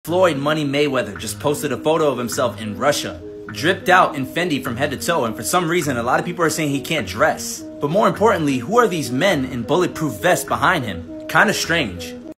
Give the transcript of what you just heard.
Floyd Money Mayweather just posted a photo of himself in Russia, dripped out in Fendi from head to toe, and for some reason a lot of people are saying he can't dress. But more importantly, who are these men in bulletproof vests behind him? Kinda strange.